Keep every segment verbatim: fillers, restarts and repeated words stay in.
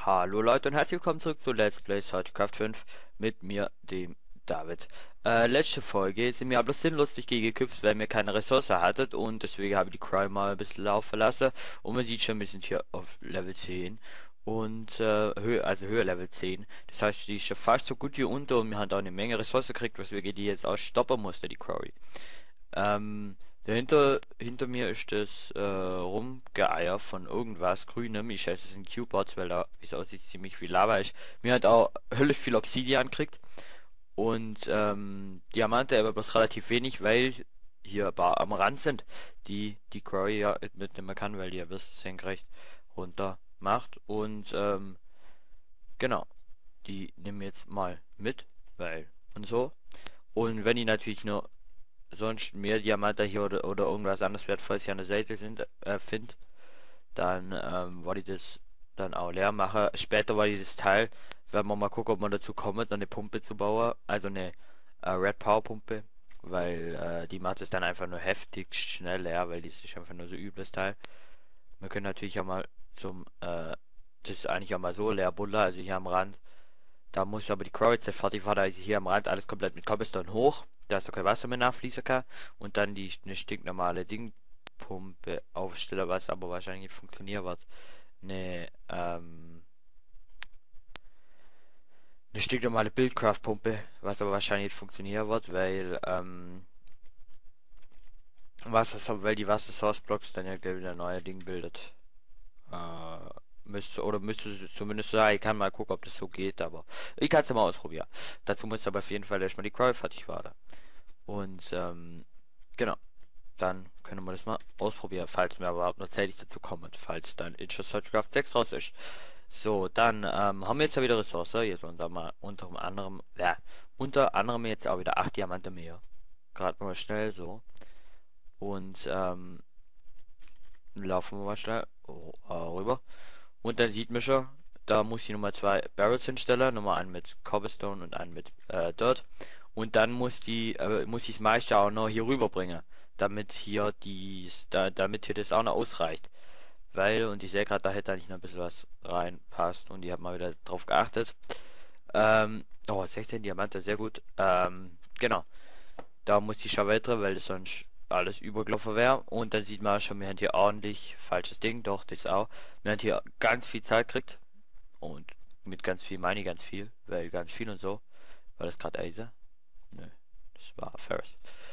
Hallo Leute und herzlich willkommen zurück zu Let's Play Starcraft fünf mit mir, dem David. Äh, letzte Folge sind wir aber sinnlos durch die geküpft, weil wir keine Ressource hattet und deswegen habe ich die Cry mal ein bisschen laufen lassen und man sieht schon, wir sind hier auf Level zehn und äh, Höhe, also Höhe Level zehn. Das heißt, die ist schon fast so gut wie unter und wir haben da eine Menge Ressourcen gekriegt, weswegen die jetzt auch stoppen musste, die Quarry. Ähm, dahinter, hinter mir ist das äh, Rumgeeier von irgendwas Grünem. Ich schätze, es sind Q-Bots, weil da, wie es aussieht, ziemlich viel Lava ist. Mir hat auch höllisch viel Obsidian gekriegt. Und ähm, Diamante aber bloß relativ wenig, weil hier bar am Rand sind, die die Quarry ja mitnehmen kann, weil die ja bis senkrecht runter macht. Und ähm, genau, die nehmen wir jetzt mal mit, weil und so. Und wenn die natürlich nur sonst mehr Diamanten hier oder, oder irgendwas anderes Wertvolles hier an der Seite sind, äh, finde, dann ähm, wollte ich das dann auch leer machen. Später wollte ich das Teil, werden wir mal gucken, ob man dazu kommt, noch eine Pumpe zu bauen, also eine äh, Red Power Pumpe, weil äh, die macht es dann einfach nur heftig schnell leer, weil die ist einfach nur so übles Teil. Wir können natürlich auch mal zum, äh, das ist eigentlich auch mal so leer Buller, also hier am Rand. Da muss aber die Quarry jetzt fertig war, da ist hier am Rand alles komplett mit Cobblestone hoch, dass da kein Wasser mehr nachfließen kann. Und dann die eine stinknormale Dingpumpe aufstellen, was aber wahrscheinlich nicht funktionieren wird. Eine, ähm, eine stinknormale Buildcraft-Pumpe, was aber wahrscheinlich nicht funktionieren wird, weil, ähm, Wasser, weil die Wasser-Source-Blocks dann ja gleich wieder ein neues Ding bildet. Äh, müsste, oder müsste es zumindest sagen, ich kann mal gucken, ob das so geht, aber ich kann es ja mal ausprobieren. Dazu muss aber auf jeden Fall erstmal die Crawl fertig werden. Und ähm, genau, dann können wir das mal ausprobieren, falls wir überhaupt noch zeitig dazu kommen, falls dann Interest sechs raus ist. So, dann ähm, haben wir jetzt ja wieder Ressource, jetzt unter, mal, unter anderem, ja, unter anderem jetzt auch wieder acht Diamanten mehr. Gerade mal schnell so. Und ähm, laufen wir mal schnell äh, rüber. Und dann sieht man schon, da muss ich nochmal zwei Barrels hinstellen, nochmal einen mit Cobblestone und einen mit äh, Dirt. Und dann muss die, äh, muss ich das meiste auch noch hier rüberbringen, damit hier die, da, damit hier das auch noch ausreicht. Weil, und ich sehe gerade, da hätte eigentlich noch ein bisschen was reinpasst und ich habe mal wieder drauf geachtet. Ähm, oh, sechzehn Diamanten, sehr gut. Ähm, genau. Da muss ich schon weiter, weil das sonst alles übergelaufen wäre. Und dann sieht man auch schon, wir haben hier ordentlich, falsches Ding, doch, das auch. Wir haben hier ganz viel Zeit gekriegt. Und mit ganz viel meine ich ganz viel, weil ganz viel und so. War das gerade Eise? Nö, das war Ferris.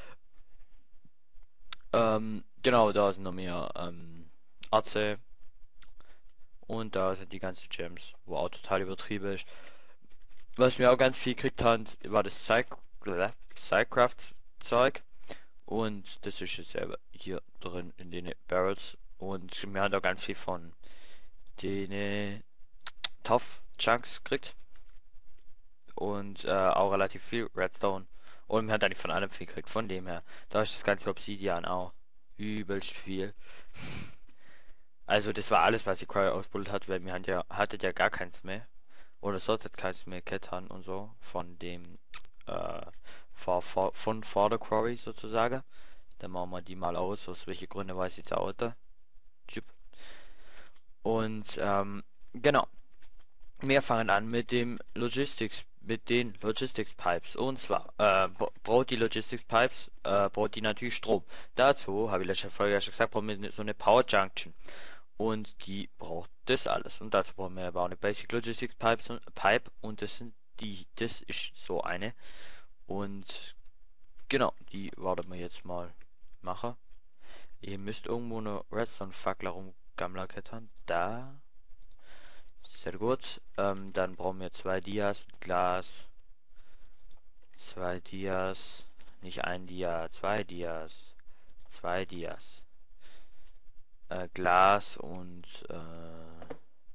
Ähm, genau, da sind noch mehr ähm, Erze. Und da sind die ganzen Gems, wo auch total übertrieben ist. Was mir auch ganz viel gekriegt hat, war das Psycraft-Zeug. Und das ist jetzt selber hier drin in den Barrels. Und wir haben da ganz viel von den äh, Tough Chunks gekriegt. Und äh, auch relativ viel Redstone. Und man hat eigentlich von allem viel gekriegt. Von dem her. Da ist das ganze Obsidian auch übelst viel. Also das war alles, was die Quarry ausgebildet hat, weil wir hatten ja, hattet ja gar keins mehr. Oder solltet keins mehr Kettern und so. Von dem äh, vor, vor, von vor der Quarry sozusagen. Dann machen wir die mal aus. Aus welchen Gründen weiß ich jetzt auch nicht. Chip. Und ähm, genau. Wir fangen an mit dem Logistics, mit den Logistics Pipes. Und zwar äh, braucht die Logistics Pipes, äh, braucht die natürlich Strom. Dazu, habe ich letzte Folge ja schon gesagt, brauchen wir so eine Power Junction. Und die braucht das alles. Und dazu brauchen wir aber auch eine Basic Logistics Pipes und, Pipe. Und das sind die, das ist so eine. Und genau, die werden wir jetzt mal machen. Ihr müsst irgendwo eine Redstone-Fackel rumgammeln kettern. Da. Sehr gut. Ähm, dann brauchen wir zwei Dias, Glas, zwei Dias, nicht ein Dia, zwei Dias, zwei Dias, äh, Glas und äh,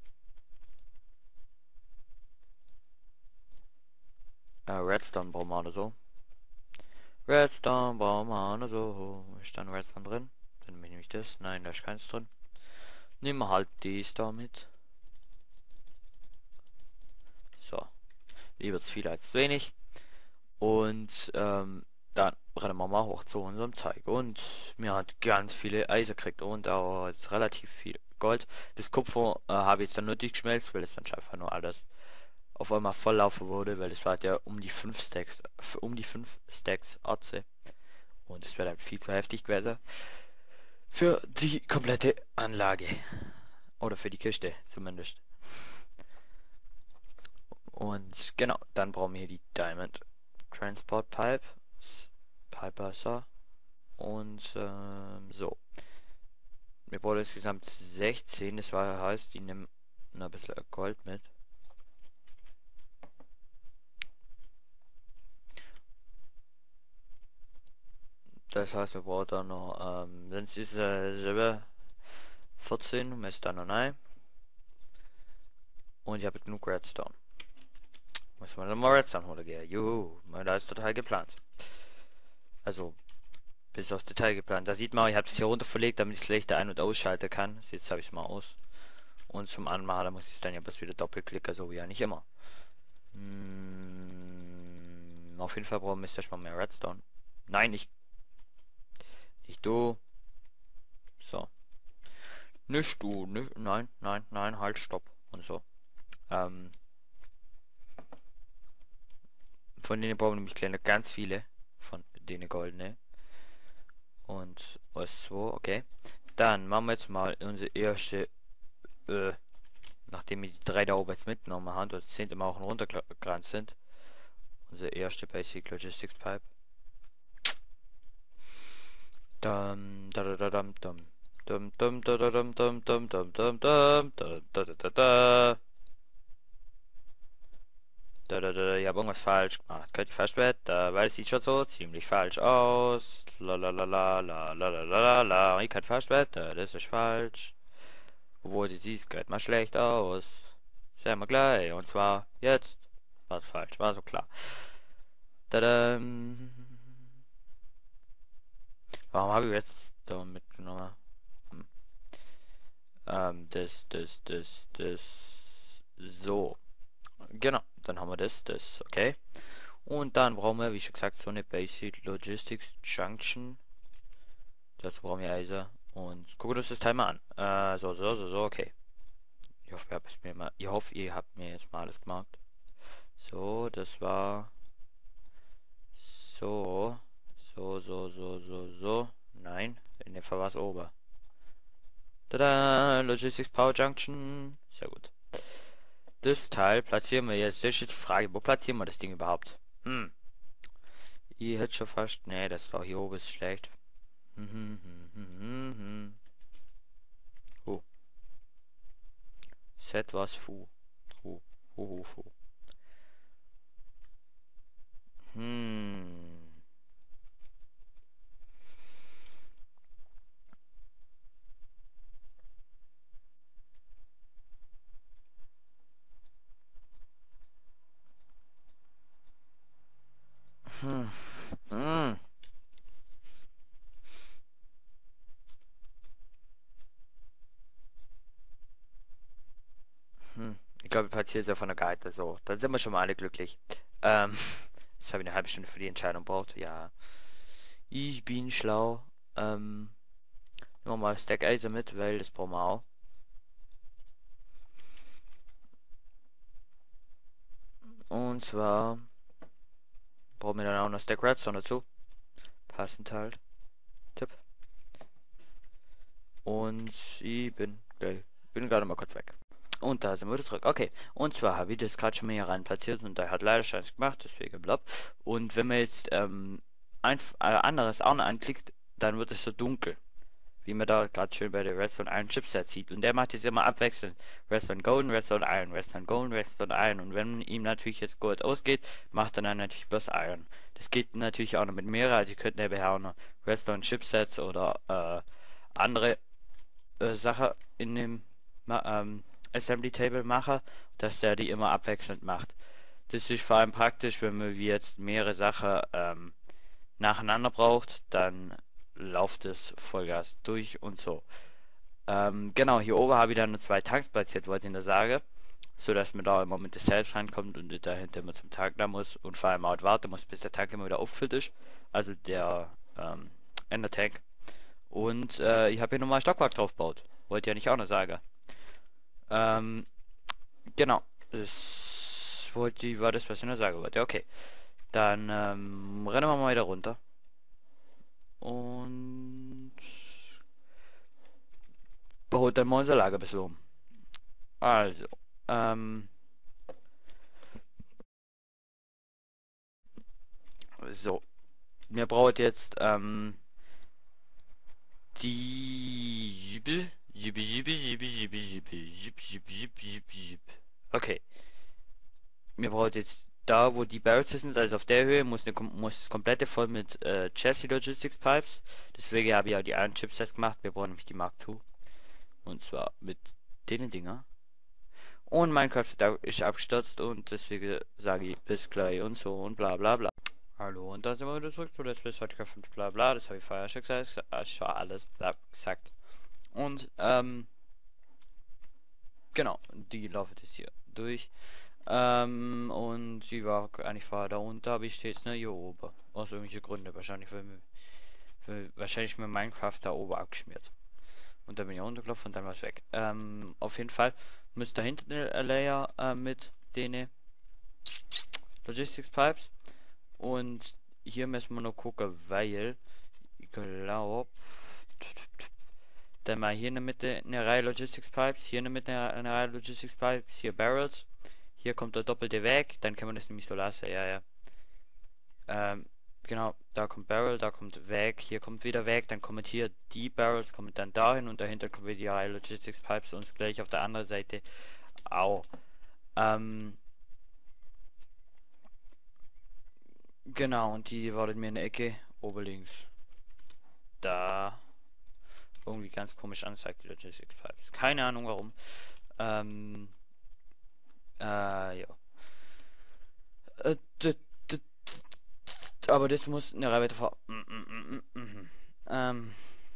äh, Redstone brauchen wir oder so. Redstone brauchen wir oder so. Ist da ein Redstone drin? Dann nehme ich das. Nein, da ist keins drin. Nehmen wir halt dies da mit. So. Lieber zu viel als zu wenig. Und ähm, dann rennen wir mal hoch zu unserem Zeug. Und mir hat ganz viele Eisen gekriegt und auch jetzt relativ viel Gold. Das Kupfer äh, habe ich jetzt dann nur geschmelzt, weil es dann einfach nur alles auf einmal volllaufen wurde, weil es war ja um die fünf Stacks, um die fünf Stacks Erze. Und es wäre dann viel zu heftig gewesen für die komplette Anlage. Oder für die Kiste zumindest. Und genau, dann brauchen wir hier die Diamond Transport Pipe. Piper so. Und ähm, so. Wir brauchen insgesamt sechzehn, das war, heißt, die nehmen noch ein bisschen Gold mit. Das heißt, wir brauchen dann noch, ähm, wenn es ist äh, Silber vierzehn, messt dann noch nein. Und ich habe genug Redstone. Muss man dann mal Redstone holen gehen. Juhu, da ist total geplant. Also, bis aufs Detail geplant. Da sieht man, ich habe es hier runter verlegt, damit ich das Licht ein- und ausschalten kann. So, jetzt habe ich es mal aus. Und zum Anmachen, da muss ich es dann ja bis wieder doppelklicken, so wie ja nicht immer. Hm, auf jeden Fall brauchen wir jetzt mal mehr Redstone. Nein, nicht. Nicht du. So. Nicht du. Nicht, nein, nein, nein, halt, stopp. Und so. Ähm, von denen brauchen wir nämlich kleine ganz viele. Von denen goldene. Und was so, okay. Dann machen wir jetzt mal unsere erste, äh, nachdem wir die drei da oben jetzt mitgenommen haben, das zehnte Mal auch runtergerannt sind. Unsere erste Basic Logistics Pipe. Dum da da da dum dum. Dum dum da da dum dum dum dum dum dum da da da da da. Da da da, ich habe irgendwas falsch gemacht. Könnte ich fast wetten, weil es sieht schon so ziemlich falsch aus. La la la la la la la la la. Ich kann fast wetten, das ist falsch. Obwohl, die sieht gerade mal schlecht aus. Sehen wir gleich. Und zwar jetzt. War es falsch, war so klar. Tadam. Warum habe ich jetzt da mitgenommen? Hm. Ähm, das, das, das, das. So. Genau, dann haben wir das, das, okay. Und dann brauchen wir, wie schon gesagt, so eine Basic Logistics Junction. Dazu brauchen wir Eisen. Und gucken uns das Teil mal an. Äh, so, so, so, so, okay. Ich hoffe, ihr habt es mir mal, ich hoffe, ihr habt mir jetzt mal alles gemacht. So, das war so, so, so, so, so, so. Nein, in dem Fall war es oben. Tada, Logistics Power Junction. Sehr gut. Das Teil platzieren wir jetzt. Das ist die Frage, wo platzieren wir das Ding überhaupt? Hm. Ich hätte schon fast. Nee, das war hier oben ist schlecht. Hm, hm, hm, hm, hm, hm. Oh. Set was fu. Fu. Fu, fu, fu. Hm. Hm. Hm. Hm. Ich glaube, ich platziere es ja von der Guide. So, dann sind wir schon mal alle glücklich. Ähm. Jetzt habe ich eine halbe Stunde für die Entscheidung braucht. Ja. Ich bin schlau. Ähm. Nehmen wir mal Stack Eisen mit, weil das brauchen wir auch. Und zwar brauchen wir dann auch noch Stack Redstone dazu. Passend halt. Tipp. Und ich bin, äh, bin gerade mal kurz weg. Und da sind wir wieder zurück. Okay. Und zwar habe ich das gerade schon mal hier rein platziert und der hat leider schon gemacht, deswegen blabb. Und wenn man jetzt ähm, eins äh, anderes auch noch anklickt, dann wird es so dunkel. Wie man da gerade schön bei der Redstone Iron Chipset sieht. Und der macht jetzt immer abwechselnd Redstone Golden, Redstone Iron, Redstone Golden, Redstone Iron. Und wenn ihm natürlich jetzt Gold ausgeht, macht er dann natürlich bloß Iron. Das geht natürlich auch noch mit mehreren. Also ihr könnt nebenher auch noch Redstone Chipsets oder äh, andere äh, Sachen in dem ähm, Assembly Table machen, dass der die immer abwechselnd macht. Das ist vor allem praktisch, wenn man wie jetzt mehrere Sachen ähm, nacheinander braucht, dann läuft es Vollgas durch und so. Ähm, genau, hier oben habe ich dann nur zwei Tanks platziert, wollte ich in der Sage, so dass man da immer mit der Cells reinkommt und dahinter immer zum Tank da muss und vor allem auch warten muss, bis der Tank immer wieder auffüllt ist. Also der ähm, Ender Tank. Und äh, ich habe hier nochmal Stockwerk drauf gebaut. Wollte ja nicht auch noch sagen. Ähm, genau. Das wollte, war das, was ich noch sagen wollte. Okay. Dann ähm, rennen wir mal wieder runter. Und beholt dann mal unser Lager ein bisschen um. Also, ähm, so. Mir braucht jetzt, ähm, die... Okay. Mir braucht jetzt da, wo die Barrels sind, also auf der Höhe, muss, eine, muss das komplette voll mit äh, Chassis Logistics Pipes. Deswegen habe ich auch die einen Chipsets gemacht. Wir brauchen nämlich die Mark zwei. Und zwar mit den Dinger. Und Minecraft ist abgestürzt und deswegen sage ich bis gleich und so und bla bla bla. Hallo, und da sind wir wieder zurück zu Let's Play Podcast und bla bla, das habe ich vorher schon gesagt, äh, schon alles bla gesagt. Und, ähm, genau, die laufen jetzt hier durch. Ähm, und sie war eigentlich vorher da unten, aber ich stehe jetzt nur hier oben. Aus irgendwelchen Gründen, wahrscheinlich, weil, weil wahrscheinlich mir Minecraft da oben abgeschmiert. Und dann bin ich runtergelaufen und dann war es weg. Ähm, auf jeden Fall müsste da hinten ein Layer äh, mit den Logistics Pipes. Und hier müssen wir noch gucken, weil ich glaube, dann mal hier in der Mitte eine Reihe Logistics Pipes, hier in der Mitte eine Reihe Logistics Pipes, hier Barrels, hier kommt der doppelte Weg, dann kann man das nämlich so lassen, ja, ja. Ähm, genau, da kommt Barrel, da kommt Weg, hier kommt wieder Weg, dann kommen hier die Barrels, kommen dann dahin und dahinter kommen wieder die Reihe Logistics Pipes und gleich auf der anderen Seite auch. Ähm, genau, und die wartet mir in der Ecke, oben links. Da. Irgendwie ganz komisch anzeigt, die Logistics Pipes. Keine Ahnung warum. Ähm, äh, ja. Äh, d- d- aber das muss eine Reihe weiter vor. Mm, mm, mm, mm, mm. Ähm,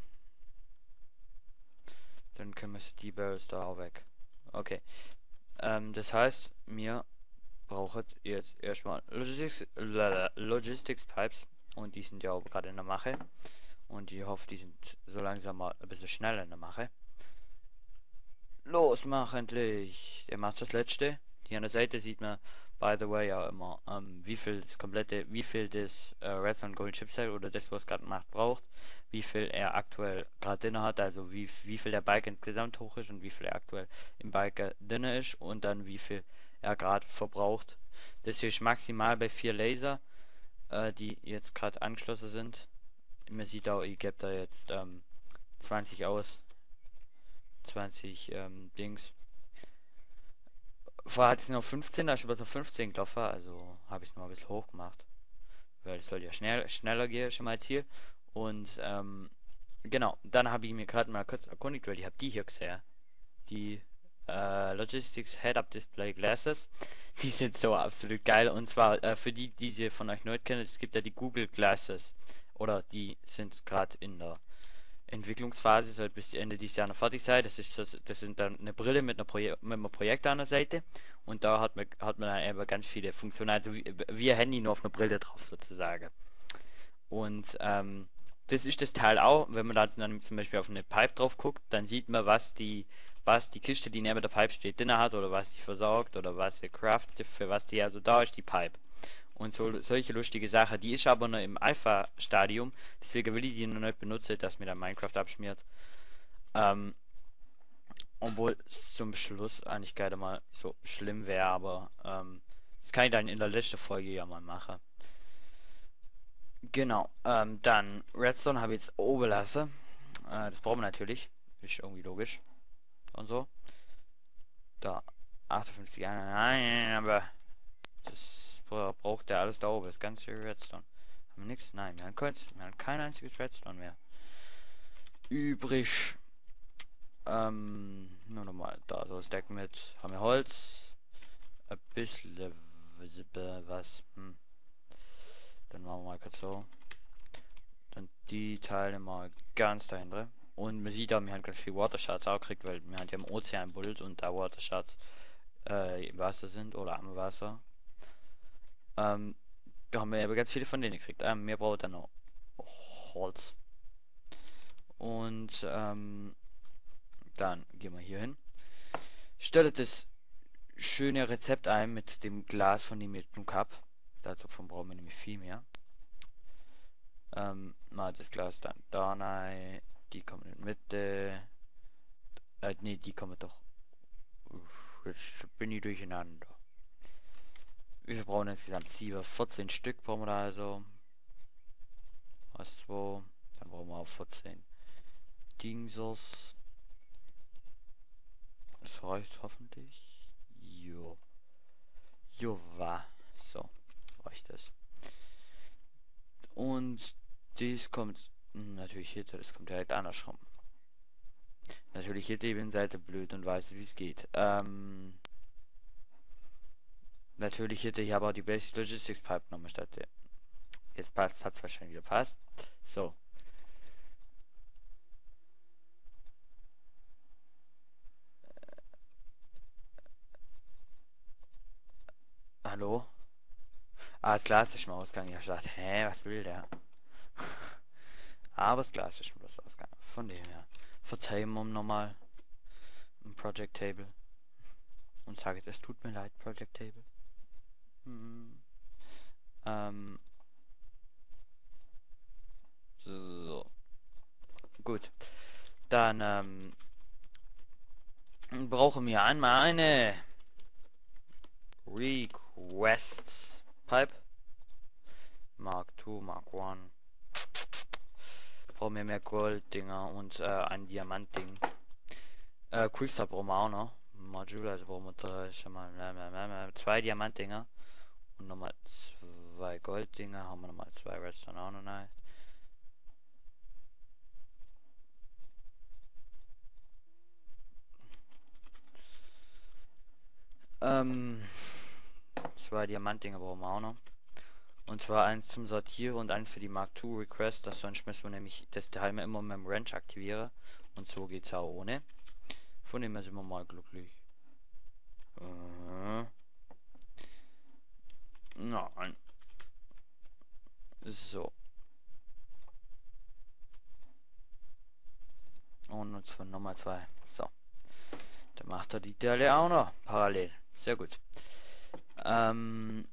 dann können wir die Barrels da auch weg. Okay. Ähm, das heißt, mir braucht jetzt erstmal Logistics, Logistics Pipes und die sind ja auch gerade in der Mache. Und ich hoffe, die sind so langsam mal ein bisschen schneller in der Mache. Los, mach endlich! Der macht das letzte. Hier an der Seite sieht man, by the way, ja immer, ähm, wie viel das komplette, wie viel das äh, Redstone Gold Chipset oder das, was gerade macht, braucht, wie viel er aktuell gerade drin hat, also wie, wie viel der Balken insgesamt hoch ist und wie viel er aktuell im Balken drin ist und dann wie viel er gerade verbraucht. Das hier ist maximal bei vier Laser, äh, die jetzt gerade angeschlossen sind. Man sieht auch, ich gebe da jetzt ähm, zwanzig aus. zwanzig ähm, Dings. Vorher hatte ich noch fünfzehn, da ist über so fünfzehn gelaufen, also habe ich es noch ein bisschen hoch gemacht. Weil es soll ja schnell, schneller gehen, schon mal Ziel. Und ähm, genau, dann habe ich mir gerade mal kurz erkundigt, weil ich habe die hier gesehen. Die äh, Logistics Head-Up Display Glasses. Die sind so absolut geil. Und zwar äh, für die, die sie von euch nicht kennen, es gibt ja die Google Glasses. Oder die sind gerade in der Entwicklungsphase, soll bis Ende dieses Jahr noch fertig sein. Das ist das, das sind dann eine Brille mit einer Proje mit einem Projekt an der Seite und da hat man hat man dann eben ganz viele Funktionen, also wie, wie ein Handy nur auf einer Brille drauf sozusagen. Und ähm, das ist das Teil auch, wenn man dann zum Beispiel auf eine Pipe drauf guckt, dann sieht man, was die was die Kiste, die neben der Pipe steht, drin hat oder was die versorgt oder was sie craftet, für was die also da ist, die Pipe. Und so, solche lustige Sachen. Die ist aber noch im Alpha-Stadium, deswegen will ich die noch nicht benutzen, dass mir dann Minecraft abschmiert. Ähm, obwohl es zum Schluss eigentlich gerade mal so schlimm wäre, aber ähm, das kann ich dann in der letzten Folge ja mal machen. Genau, ähm, dann Redstone habe ich jetzt oben lassen. Äh, das brauchen wir natürlich. Ist irgendwie logisch. Und so. Da achtundfünfzig, nein, aber das braucht ja alles da oben, das ganze Redstone. Haben wir nichts? Nein, wir haben, kurz, wir haben kein einziges Redstone mehr übrig. Ähm, nur nochmal da so Stack mit. Haben wir Holz. Ein bisschen was. Hm. Dann machen wir mal kurz so. Dann die Teile mal ganz dahinter. Und man sieht auch, wir haben ganz viel Watershards auch gekriegt, weil wir haben ja im Ozean buddelt und da Watershards äh, im Wasser sind oder am Wasser. Ähm, da haben wir aber ganz viele von denen gekriegt. Ähm, wir brauchen dann noch Holz. Und ähm, Dann gehen wir hier hin. Stelle das schöne Rezept ein mit dem Glas, von dem ich genug habe. Dazu brauchen wir nämlich viel mehr. Ähm, mal das Glas dann da rein. Die kommen in die Mitte. Äh, nee, die kommen doch. Uff, jetzt bin ich durcheinander. Wir brauchen insgesamt sieben, vierzehn Stück brauchen wir da also. Was zwei. Dann brauchen wir auch vierzehn Dingsers. Das reicht hoffentlich. Jo. Jo, war. So. Reicht das. Und dies kommt natürlich hier, das kommt direkt andersrum. Natürlich hier die Seite blöd und weiß, wie es geht. Ähm, natürlich hätte ich aber die Basic Logistics Pipe nochmal statt der. Jetzt passt, hat es wahrscheinlich wieder passt. So. Hallo? Ah, das Glas ist schon ausgegangen. Ich hab gedacht, hä, was will der? Aber das Glas ist schon was ausgegangen. Von dem her. Verzeihen wir nochmal ein Project Table. Und sage, es tut mir leid, Project Table. Hm. Ähm. So. Gut. Dann, ähm. brauchen wir einmal eine Request Pipe. Mark zwei, Mark eins. Brauchen wir mehr Gold-Dinger und äh, ein Diamant-Ding. Äh, Quickstart brauchen wir auch noch. Module, also brauchen wir drei, schon mal zwei Diamant-Dinger. Und nochmal zwei Gold-Dinger. Haben wir nochmal zwei Redstone auch noch rein. Ähm, zwei Diamant-Dinger brauchen wir auch noch. Und zwar eins zum Sortieren und eins für die Mark zwei Request, das sonst müssen wir nämlich das Timer immer mit dem Wrench aktivieren. Und so geht's auch ohne. Von dem her sind wir mal glücklich. Äh. Nein. So. Und uns von Nummer zwei. So. Dann macht er die Teile auch noch parallel. Sehr gut. Ähm.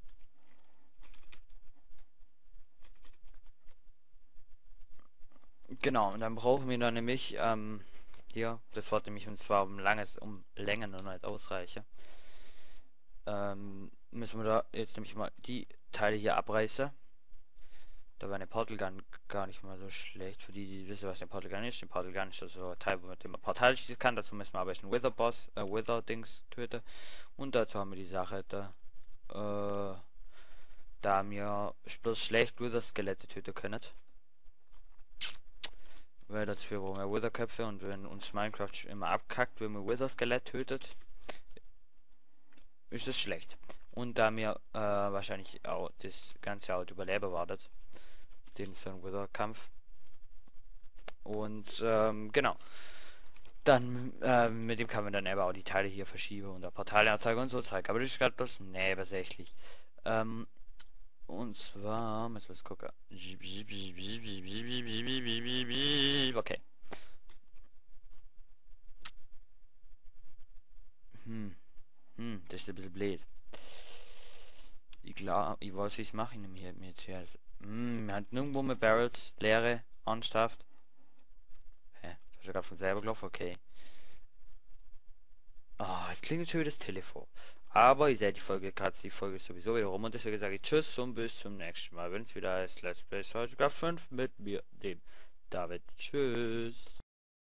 Genau, und dann brauchen wir dann nämlich, ähm, hier, das wird nämlich und zwar um langes, um Längen und nicht ausreichen. Ähm, müssen wir da jetzt nämlich mal die Teile hier abreißen. Da war eine Portal Gun gar nicht mal so schlecht. Für die, die wissen, was ein Portal Gun ist. Ein Portal Gun ist also ein Teil, mit dem man Portal schießen kann. Dazu müssen wir aber einen Wither Boss, äh, Wither Dings töten. Und dazu haben wir die Sache da, äh, da wir bloß schlecht Wither Skelette töten können. Weil dafür brauchen wir Wither Köpfe und wenn uns Minecraft immer abkackt, wenn wir Wither Skelett tötet, ist es schlecht. Und da mir äh, wahrscheinlich auch das ganze Auto überleben wartet, den so ein Wither Kampf. Und ähm, genau. Dann äh, mit dem kann man dann aber auch die Teile hier verschieben und der Portalanzeige und so zeigen. Aber das ist gerade bloß nebensächlich. Ähm, und zwar, müssen wir es gucken. Okay. Hm. Hm, das ist ein bisschen blöd. Ich glaube, ich weiß, wie ich es mache. Ich nehme hier mir zuerst. Hm, wir haben nirgendwo mit Barrels, leere, Anstaft. Hä? Das ist gerade von selber gelaufen, okay. Ah, oh, es klingt schon wie das Telefon. Aber ihr seht, die Folge gerade die Folge ist sowieso wieder rum und deswegen sage ich Tschüss und bis zum nächsten Mal, wenn es wieder heißt Let's Play StarCraft fünf mit mir, dem David. Tschüss.